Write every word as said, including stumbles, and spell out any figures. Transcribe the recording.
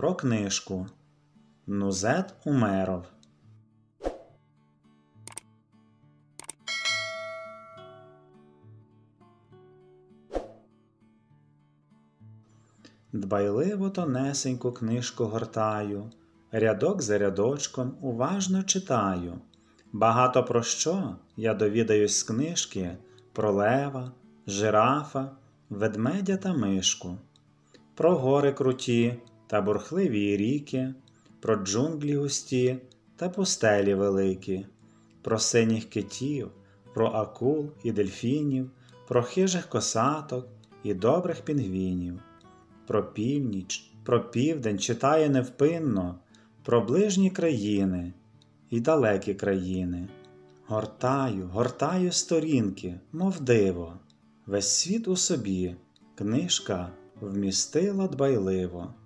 про книжку. Нузет Умеров. Дбайливо тонесеньку книжку гортаю, рядок за рядочком уважно читаю. Багато про що я довідаюсь з книжки про лева, жирафа, ведмедя та мишку. Про гори круті та бурхливі ріки, про джунглі густі та пустелі великі, про синіх китів, про акул і дельфінів, про хижих косаток і добрих пінгвінів. Про північ, про південь читаю невпинно, про ближні країни і далекі країни. Гортаю, гортаю сторінки, мов диво, весь світ у собі книжка вмістила дбайливо.